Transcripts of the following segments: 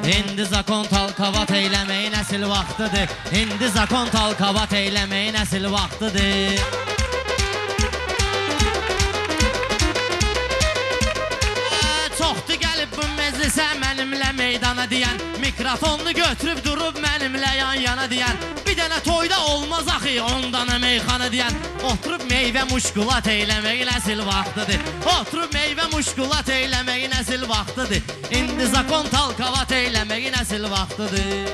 İndi zakon talkavat eyləməyin əsil vaxtıdır. İndi zakon talkavat eyləməyin əsil vaxtıdır. Çoxdur gəlib bu meclisə mənimlə meydana deyən, mikrofonunu götürüb durub mənimlə yan yana deyən, bir dənə toyda olmaz axı ondan meyxana deyən, oturub meyvə muşkulat eyləməyin əsil vaxtıdır. Oturub meyvə muşkulat eyləməyin əsil vaxtıdır. İndi zakon talkavat eyləməyin əsil vaxtıdır.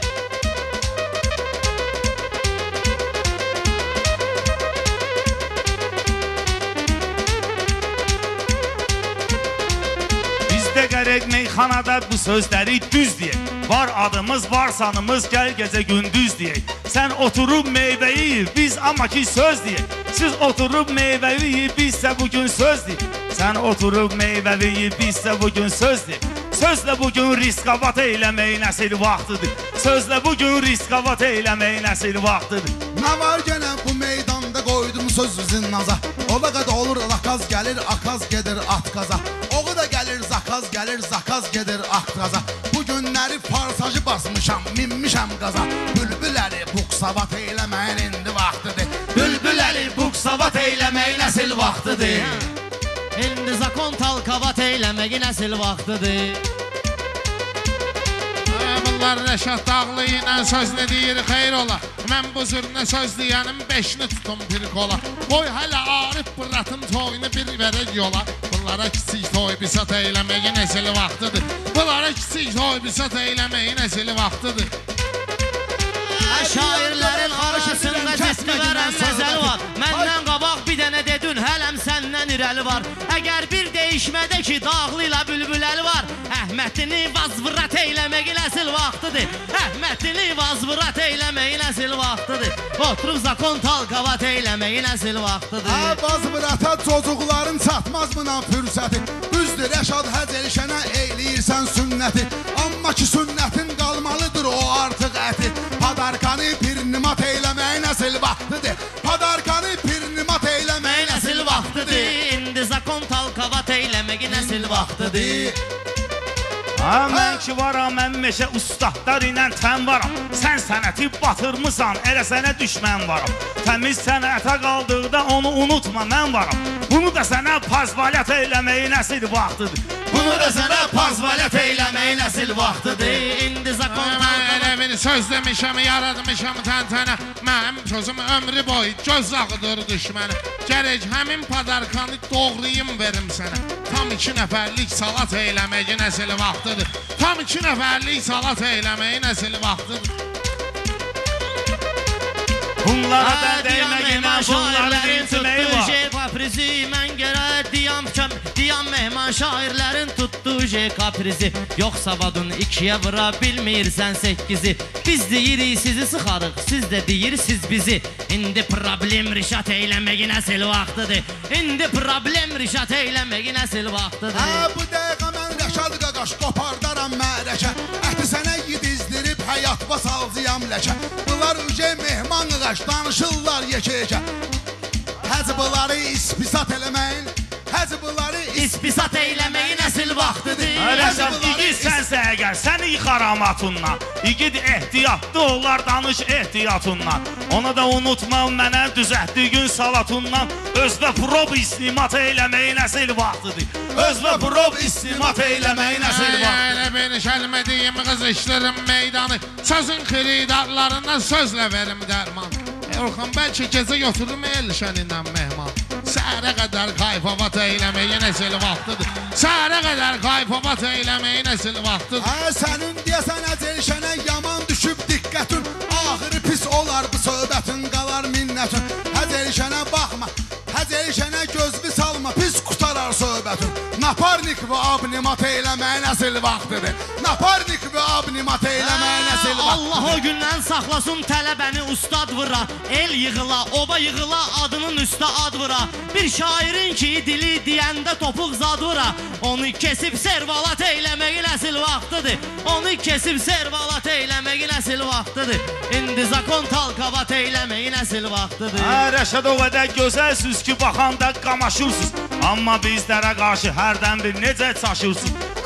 Gərək meyxanada bu sözləri düz deyək. Var adımız, var sanımız, gəl gecə gündüz deyək. Sən oturub meyvəyi yiyir, biz amma ki söz deyək. Siz oturub meyvəyi yiyir, bizsə bugün söz deyək. Sən oturub meyvəyi yiyir, bizsə bugün söz deyək. Sözlə bugün riskavat eyləməyin əsil vaxtıdır. Sözlə bugün riskavat eyləməyin əsil vaxtıdır. Nə var gənə bu meydanda qoydum sözünüzün naza. Ola qədər olur zakaz gəlir, akaz gedir at qaza. Oğu da gəlir, zakaz gəlir, zakaz gedir at qaza. Bu günləri farsajı basmışam, minmişəm qaza. Bülbüləri buksavat eyləməyin indi vaxtıdır. Bülbüləri buksavat eyləməyin əsil vaxtıdır. İndi zakon talkavat eyləməyin əsil vaxtıdır. Bunlar Rəşad Dağlı ilə sözlü deyir xeyr ola. Mən bu zürnə söz deyənim 5-ni tutum pirik ola. Qoy hələ Arif Bıratın toyunu bir verək yola. Bunlara kiçik toy bisat eyləməyin əsil vaxtıdır. Bunlara kiçik toy bisat eyləməyin əsil vaxtıdır. Şairlərin arasında cismi verən məzəl var. Məndən qabaq bir dənə dedin, hələm səndən irəli var. Əgər bir deyişmədə ki Dağlı ilə Bülbüləli var, Əhmədini vazvırat eyləməyin əsil vaxtıdır. Əhmədini vazvırat eyləməyin əsil vaxtıdır. Oturub zakon talkavat eyləməyin əsil vaxtıdır. Vazvırata çocuqların çatmaz mınan fürsəti. Düzdür Rəşad həc elşənə eyləyirsən sünnəti. Amma ki sünnətin qalmalıdır o artıq əti. Padarkanı pirnimat eyləməyin əsil vaxtıdır. Padarkanı pirnimat eyləməyin əsil vaxtıdır. İndi zakon talkavat eyləməyin əsil vaxtıdır. Mən ki varam, mən meşə ustadlar ilə tən varam. Sən sənəti batırmısan, elə sənə düşmən varam. Təmiz sənətə qaldıqda onu unutma, mən varam. Bunu da sənə pazvalət eyləməyin əsil vaxtıdır. Bunu da sənə pazvalət eyləməyin əsil vaxtıdır. İndi zakon talkavat Elə söz demişəm, yaratmışam təntənə. Mənim sözüm ömrü boyu göz ağıdır düşməni. Gərək həmin padarkanı doğrayım verim sənə. Tam 2 nəfərlik salat eyləməyin əsil vaxtıdır. Tam 2 nəfərlik salat eyləməyin əsil vaxtıdır. Bunlara da dəyməyinə bunların tüməyi var. Kaprizi mən gərək diyam mehman şairlərin tutduğu kaprizi. Yoxsa vadun 2-yə vura bilmirsən 8-i. Biz deyirik sizi sıxarıq, siz də deyirsiniz bizi. İndi problem rişat eyləməyin əsil vaxtıdır. İndi problem rişat eyləməyin əsil vaxtıdır. Bu dəqiqə mən Rəşad qaqaş qopardaram mərəkə. Əhdi sənə yedizdirib həyat basalcıyam ləkə. Bunlar ücə mehman qaqaş danışırlar yekə-yekə. Həzbıları ispisat eləməyin, həzbıları ispisat eyləməyin əsil vaxtıdır. Rəşad, igid sənsə əgər, səni yıxaram atınla. İgid ehtiyatlı olar, danış ehtiyatınla. Ona da unutma mənə düzətdiyin salatınla. Özbə prob islimat eyləməyin əsil vaxtıdır. Özbə prob islimat eyləməyin əsil vaxtıdır. Elə beni şəlmədiyim qızışdırım meydanı. Sözün xiridarlarına sözlə verim dərman. Orxan bəlkə gecə götürüm elşənindən mehman. Səhərə qədər kayfavat eyləməyin əsil vaxtıdır. Səhərə qədər kayfavat eyləməyin əsil vaxtıdır. Sənin deyəsən əcelşənə yaman düşüb diqqətin. Ahırı pis olar bu söhbətin, qalar minnətin. Əcelşənə baxma, əcelşənə gözlü salma, pis qutarar söhbətin. Naparnik və abnimat eyləməyin əsil vaxtıdır. Naparnik və abnimat eyləməyin əsil vaxtıdır. Allah o gündən saxlasın tələbəni ustad vıra. El yığıla, oba yığıla, adının üstə ad vıra. Bir şairin ki dili deyəndə topuq zad vıra. Onu kesib servalat eyləməyin əsil vaxtıdır. Onu kesib servalat eyləməyin əsil vaxtıdır. İndi zakon talkavat eyləməyin əsil vaxtıdır. Rəşad, o qədər gözəlsiniz ki baxanda qamaşırsınız. Amma bizlərə qarşı hərdən bir necə çaşırsınız.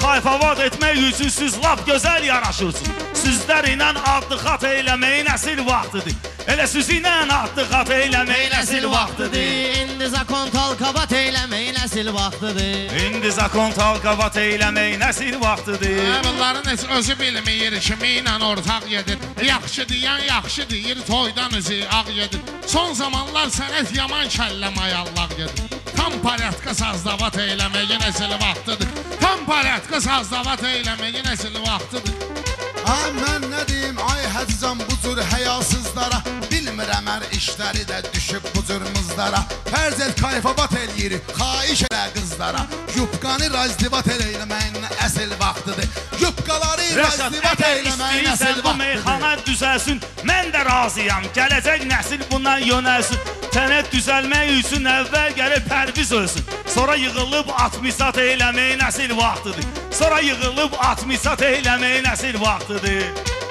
Kayfavad etmək üçün siz lap gözəl yaraşırsınız. Sizlər ilə adlı xat eləməyin əsil vaxtıdır. Elə siz ilə adlı xat eləməyin əsil vaxtıdır. İndi zakon talkabat eyləməyin əsil vaxtıdır. İndi zakon talkavat eyləməyin əsil vaxtıdır. Bunların heç özü bilməyir kimi ilə ortaq yedir. Yaxşı deyən yaxşı deyir, toydan özü ağ yedir. Son zamanlar sənət yaman kəllə mayallaq yedir. Tam paryatka sazdavat eyləməyin əsil vaxtıdır. Tam paryatka sazdavat eyləməyin əsil vaxtıdır. Mən nə deyim, ay Həccan bu cür həyasızlara. Bilmirəm hər işləri də düşüb bu cür mızlara. Fərz el kayfabat eləyir, xaiş elə qızlara. Yupqanı razdivat eləməyin əsil vaxtıdır. Yupqaları razdivat eləməyin əsil bu meyxana düzəlsin, mən də razıyam. Gələcək nəsil bundan yönəlsin. Sənət düzəlmək üçün əvvəl gəlib pərviz ölsün. Sonra yığılıb 60-sat eyləməyin əsil vaxtıdır. Sonra yığılıb 60-sat eyləməyin əsil vaxtıdır.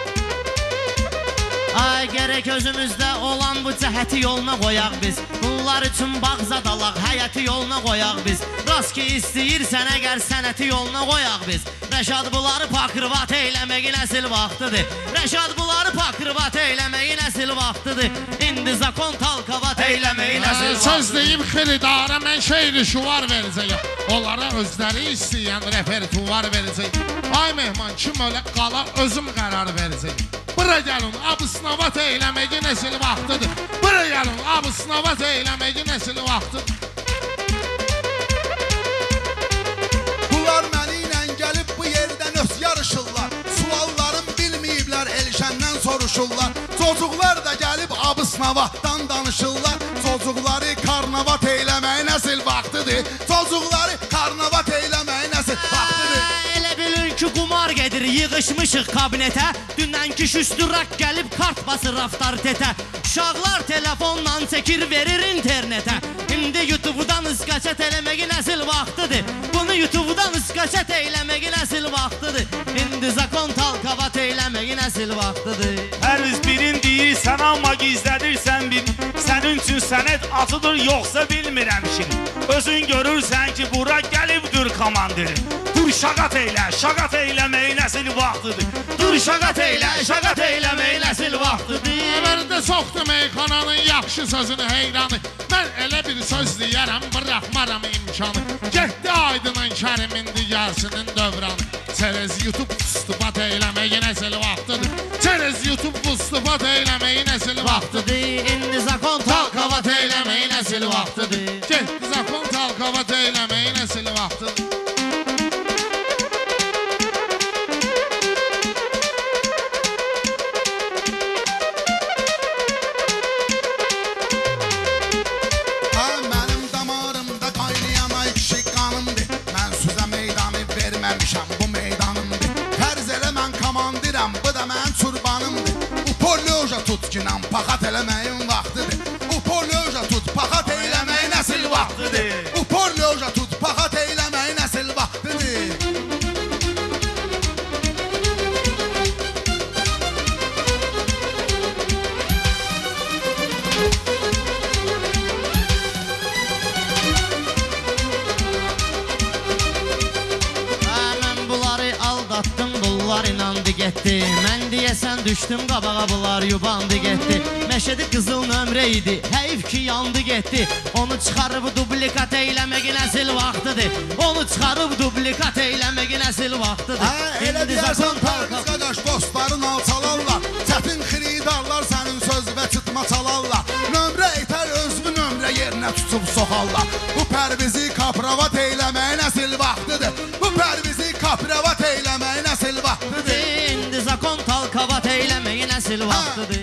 Ay gərək özümüzdə olan bu cəhəti yoluna qoyaq biz. Bunlar üçün bağzad alaq, həyəti yoluna qoyaq biz. Rast ki istəyirsən əgər sənəti yoluna qoyaq biz. Rəşad bunları pakrıvat eyləməyin əsil vaxtıdır. Rəşad bunları pakrıvat eyləməyin əsil vaxtıdır. İndi zakon talkavat eyləməyin əsil vaxtıdır. Söz deyib xiridara mən şeiri şuvar verəcəyim. Onlara özləri istəyən repertuvar verəcəyim. Ay mehman kim ölə qala özüm qərar verəcəyim. Bura gəlin, abı sınavat eyləməyin əsil vaxtıdır. Bura gəlin, abı sınavat eyləməyin əsil vaxtıdır. Bunlar məni ilə gəlib bu yerdən öz yarışırlar. Suallarım bilməyiblər, Elşəndən soruşurlar. Çocuqlar da gəlib abı sınavatdan danışırlar. Çocuqları karnavat eyləməyin əsil vaxtıdır. Çocuqları karnavat eyləməyin əsil vaxtıdır. Elə bilin ki qumar gedir, yığışmışıq kabinetə. Dünənki şüstürak gəlib kart basır avtoritetə. Uşaqlar telefonla çəkir verir internetə. İndi YouTube'dan ıskaçət eləməyin əsil vaxtıdır. Bunu YouTube'dan ıskaçət eləməyin əsil vaxtıdır. İndi zakon talkavat eyləməyin əsil vaxtıdır. Hər biz birin deyirsən amma gizlədirsən bir. Sənin üçün sənət acıdır yoxsa bilmirəm şimdi. Özün görürsən ki bura gəlibdir komandirin. Dur şaqat eyləməyin əsil vaxtıdır. Dur şaqat eyləməyin əsil vaxtıdır. Əvvəldə soxdu meyxananın yaxşı sözünü heyranı. Mən elə bir söz deyərəm, bıraxmaram imkanı. Getdi aydının kərimin digərsinin dövranı. Çerez YouTube fıstıbat eyləməyin əsil vaxtıdır. Çerez YouTube fıstıbat eyləməyin əsil vaxtıdır. İndi zakon talkavat eyləməyin əsil vaxtıdır. Getdi zakon talkavat eyləməyin əsil vaxtıdır. Bu meydanımdır. Fərz elə mən komandiram, bu da mən çurbanımdır. Upolyoja tut ki nam paxat eləməyin vaxtıdır. Upolyoja tut paxat eləməyin əsil vaxtıdır. Upolyoja tut paxat eləməyin əsil vaxtıdır. Bunlar inandı getdi. Mən deyəsən düşdüm qabağa, bunlar yubandı getdi. Məşədi qızıl nömrə idi, heyf ki yandı getdi. Onu çıxarıb dublikat eyləməyin əsil vaxtıdır. Onu çıxarıb dublikat eyləməyin əsil vaxtıdır. Elə deyərsən Pərviz qardaş dostların alçalarlar. Çətin xiridarlar sənin söz və çıtma çalarlar. Nömrə etər özünü nömrə yerinə tutub soxarlar. Bu Pərvizi kapravat eyləməyin əsil vaxtıdır. Bu Pərvizi kapravat eyləməyin əsil vaxtıdır. İndi zakon talkavat eyləməyin əsil vaxtıdır.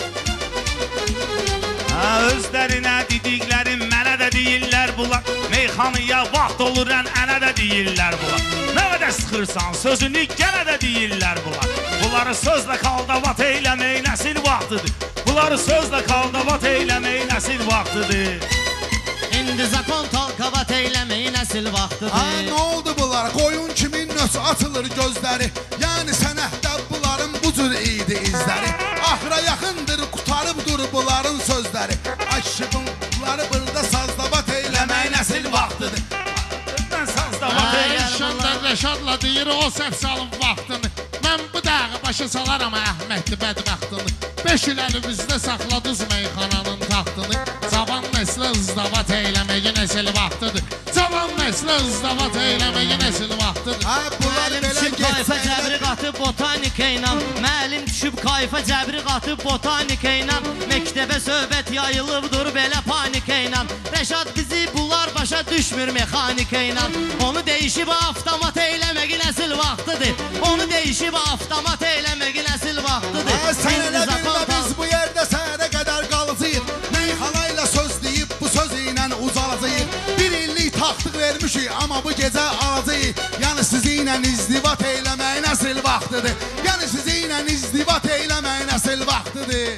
Özlərinə dediklərim mənə də deyirlər bunlar. Meyxanıya vaxt olur ənə də deyirlər bunlar. Nə qədər sıxırsan sözünü gənə də deyirlər bunlar. Bunları sözlə kaldavat eyləməyin əsil vaxtıdır. Bunları sözlə kaldavat eyləməyin əsil vaxtıdır. İndi zakon talkavat eyləməyin əsil vaxtıdır. Nə oldu bunlara? Qoyun kimin nös açılır gözləri. Yəni sənətdə bunların bu cür idi izləri. Axıra yaxındır qutarıbdır bunların sözləri. Ay şıbınları burada sazdavat eyləməyin əsil vaxtıdır. Sazdavat eyləməyin. Rəşadla deyir o səhv salıb vaxtını. Mən bu dağı başa salaram Əhmədli bədbəxtini. 5 il əlimizdə saxladız meyxananın taxtını. Cavan nəslə ızdavat eyləməyə nəsil vaxtıdır. Cavan nəslə ızdavat eyləməyə nəsil vaxtıdır. Müəllim düşüb kayfa cəbri qatıb botanika ilə. Müəllim düşüb kayfa cəbri qatıb botanika ilə. Məktəbə söhbət yayılıbdır belə panika ilə. Rəşad bizi bunlar başa düşmür mexanika ilə. Onu deyişib avtomat eyləmək nəsil vaxtıdır. Onu deyişib avtomat eyləmək nəsil vaxtıdır. Sən elə bilmə biz bu yerdə sənə qədər qalacağıq. Meyxanayla söz deyib bu söz ilə ucalacağıq. Bir illik taxtıq vermişik amma bu gecə alacağıq. Yəni sizinlə izdivat eyləmək nəsil vaxtıdır. Yəni sizinlə izdivat eyləmək nəsil vaxtıdır.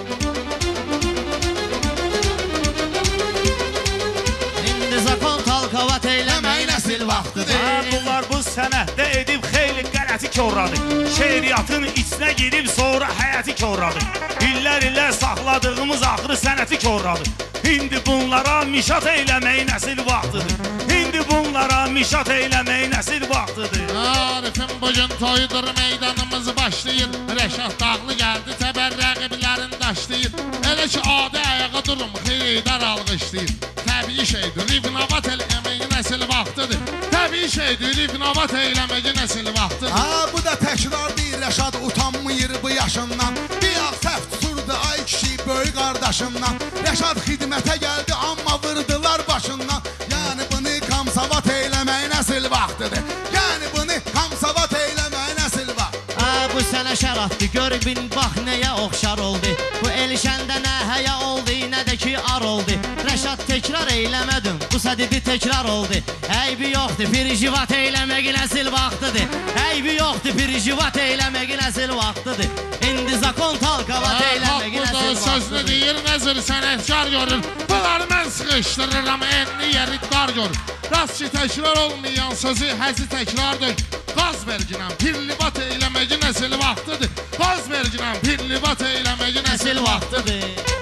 İndi zakon talkavat eyləmək nəsil vaxtıdır. Bunlar bu sənətdə edib xeyli qələti korradı. Şeiriyyatın içinə girib sonra həyəti korradı. İllər saxladığımız axırı sənəti korradı. İndi bunlara mişat eyləmək nəsil vaxtıdır. İndi bunlara mişat eyləmək nəsil vaxtıdır. Arifin bugün toyudur meydanımız başlayır. Rəşad dağlı gəldi təbər rəqiblərin daşlayır. Elə ki adı ayağa durum xeydar alqışlayır. Təbii şeydir ibnavat eləmək nəsil vaxtıdır. Təbii şeydir ibnavat eləmək nəsil vaxtıdır. Bu da təkrar deyir Rəşad utanmıyır bu yaşından. Bir yağ səhv tuturdu ay kişi böyük qardaşından. Rəşad xidmətə gəldi amma vırdılar başından. Yəni bunu kamsavat eyləmək nəsil vaxtıdır. Yəni bunu kamsavat eyləmək nəsil vaxtıdır. Bu sənə şəratdır, gör bin bax nəyə oxşar oldu. Bu elişəndə nə həya oldu, nə də ki ar oldu. Rəşad təkrar eyləmədim, bu sədidi təkrar oldu. Əybi yoxdur, pirijivat eyləmək nəsil vaxtıdır. Əybi yoxdur, pirijivat eyləmək nəsil vaxtıdır. İndi zakon talkavat eyləmək nəsil Burada vaxtıdır. sözlü deyir, nəzir sənətkar görür. Bunları mən sıxışdırıram, enli yeri dar görür. Rast ki təkrar olmayan sözü həzi təkrardır. Qaz verginəm, pirlivat eyləməyi nəsil vaxtıdır. Qaz verginəm, pirlivat eyləməyi nəsil vaxtıdır.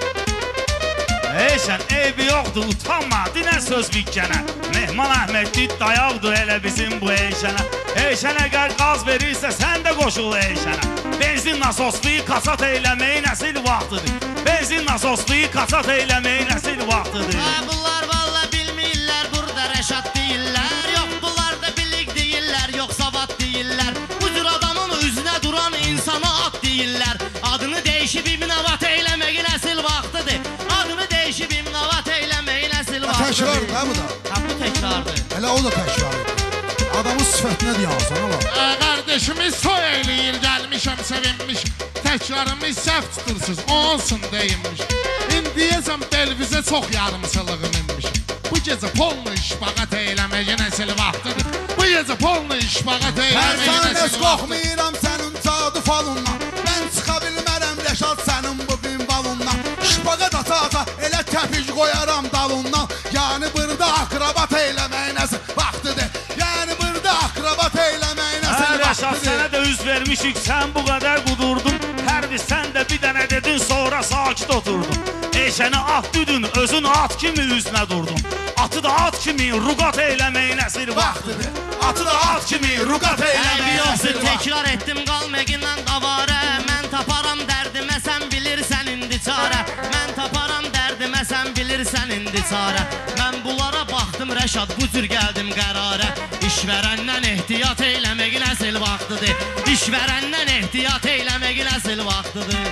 Sən eybi yoxdur, utanma, dinə söz bikkənə. Mehman Əhmədli dayaqdır elə bizim bu eyşənə. Eyşənə gəl qaz verirsə, sən də qoşul eyşənə. Benzin nasosluyu kaçat eyləməyi nəsil vaxtıdır. Benzin nasosluyu kaçat eyləməyi nəsil vaxtıdır. Bunlar valla bilmirlər, burada Rəşad deyirlər. Yox, bunlar da bilik deyirlər, yox savad deyirlər. Bu cür adamın üzünə duran insana at deyirlər. Adını dəyişib ibnavat eyləmək nəsil vaxtıdır. Adını dəyişib ibnavat eyləmək nəsil vaxtıdır. Təkrardır hə bu da. Bu təkrardır. Elə o da təkrardır. Adamın sifətinə deyəsən ola. Qardeşimiz soy eyləyir, gəlmişəm sevinmiş. Təkrarımız səhv tutursuz, olsun deyinmiş. İndiyəcəm belvizə çox yarımçılığım inmiş. Bu gecə polnu işbağat eyləməyi nəsil vaxtıdır. Bu gecə polnu işbağat eyləməyi Sən nəsil heç vaxtıdır. qorxmayıram sənin cadı falundan. Mən çıxa bilmərəm Rəşad sənin bu binbalundan. İşbağat ata elə təpic qoyaram dalundan. Yəni burada akrabat eyləmək nəsil vaxtıdır. Yəni burada akrabat eyləmək nəsil Rəşad, vaxtıdır. sənə də üz vermişik, sən bu qədər qudurdun. Hərbi sən də bir dənə dedin, sonra sakit oturdun. Eşəni at düdün, özün at kimi üzünə durdun. Atı da at kimi ruqat eyləmək nəsil vaxtıdır. Atı da at kimi ruqat Əybi eyləmək yoxdur, nəsil vaxtıdır. təkrar etdim qalməqindən davarə. Mən taparam dərdimə, sən bilirsən indi çarə. Mən taparam dərdimə, sən bilirsən indi çarə. Mən bunlara baxdım Rəşad, bu cür gəldim qərarə. İşvərəndən ehtiyat eyləmək nəsil vaxtıdır. İşvərəndən ehtiyat eyləmək nəsil vaxtıdır.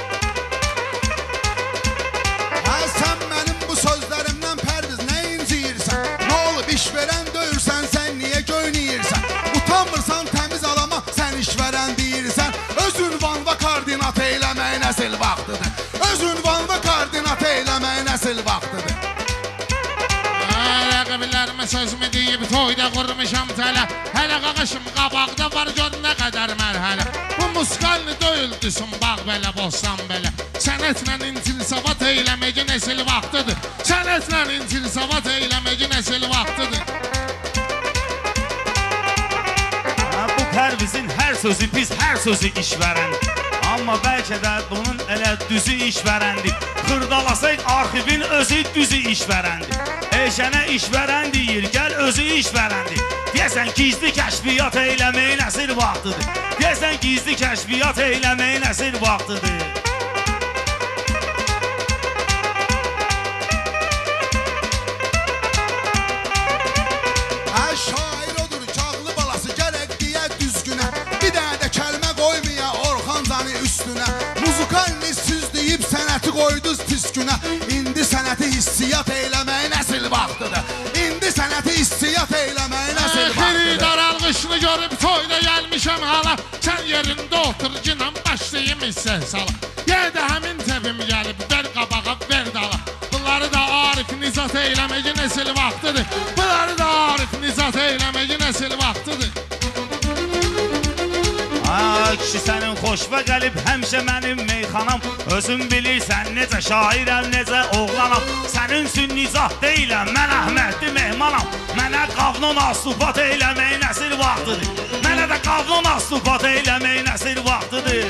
Sən mənim bu sözlərimdən Pərviz nə inciyirsən? Nə olub iş verən döyürsən, sən niyə göynəyirsən? Utanmırsan təmiz alama, sən iş verən deyirsən. Öz ünvanva koordinat eyləmək nəsil vaxtıdır. Öz ünvanva koordinat eyləmək nəsil vaxtıdır. Rəqiblərimə sözümü deyib toyda qurmuşam tələ. Hələ qaqışım qabaqda var gör nə qədər mərhələ. Bu musqalni döyüldüsün bağ belə, bostan belə. Sənətlə intilsavat eyləməyi nəsil vaxtıdır. Sənətlə intilsavat eyləməyi nəsil vaxtıdır. Bu Pərvizin hər sözü pis, hər sözü işvərən. Amma bəlkə də bunun elə düzü işvərəndir. Xırdalasaq arxivin özü düzü işvərəndir. Eşənə işvərən deyir, gəl özü işvərəndir. Deyəsən gizli kəşfiyyat eyləməyin əsir vaxtıdır. Deyəsən gizli kəşfiyyat eyləməyin əsir vaxtıdır. Şair odur kağlı balası gərək deyə düzgünə. Bir dənə də kəlmə qoymaya Orxan Cani üstünə. Muzikalni siz deyib sənəti qoyduz pis günə. İndi sənəti hissiyat eyləməyin əsl vaxtıdır. İndi sənəti hissiyat eyləməyin əsl vaxtıdır. Xiridar alqışını görüb toyda gəlmişəm hala. Sən yerində otur cinam başlayım hissə sala. Yenə də həmin təvim gəlib ver qabağa ver dala. Bunları da Arif Nizat eyləməyin əsl vaxtıdır. Bunları da Arif Nizat eyləməyin əsl vaxtıdır. Kişi sənin xoşva gəlib həmişə mənim meyxanam. Özün bilirsən necə şairəm, necə oğlanam. Sənin üçün nizah deyiləm, mən Əhmədli mehmanam. Mənə qavnon astupat eyləməyin əsir vaxtıdır. Mənə də qavnon astupat eyləməyin əsir vaxtıdır.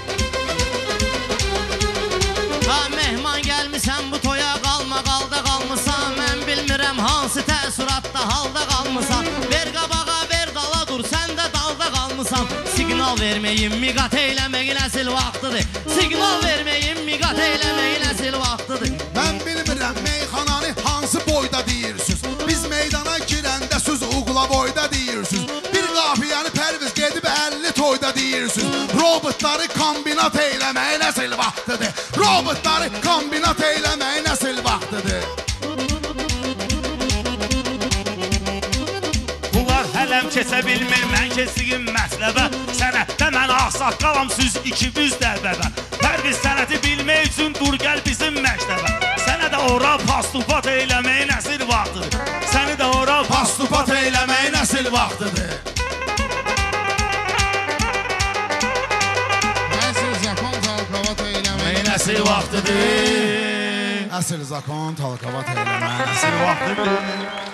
Ha mehman gəlmisən bu toya qalma qalda qalmısan. Mən bilmirəm hansı təəssüratda halda qalmısan. Ver qabağa ver dala dur sən də dalda qalmısan. Signal verməyin miqat eyləməyin əsl vaxtıdır. Signal verməyin miqat eyləməyin əsl vaxtıdır. Mən bilmirəm meyxananı hansı boyda deyirsiniz. Biz meydana girəndə siz uğla boyda deyirsiniz. Bir qafiyəni pərviz gedib 50 toyda deyirsiniz. Robotları kombinat eyləməyin əsl vaxtıdır. Robotları kombinat eyləməyin əsl vaxtıdır. Bunlar hələm keçə bilmir, mən keçiyim məsləbə. Sənətdə mən ağsaqqalam, siz ikimiz dəvəbə. Pərviz sənəti bilmək üçün dur gəl bizim məktəbə. Sənə də ora pastupat eyləməyin əsl vaxtıdır. Səni də ora Pastupat eyləməyin əsl vaxtıdır. Əsl zakon talqavat eyləməyin əsl vaxtıdır. Əsl zakon talqavat eyləməyin əsl Əsl vaxtıdır.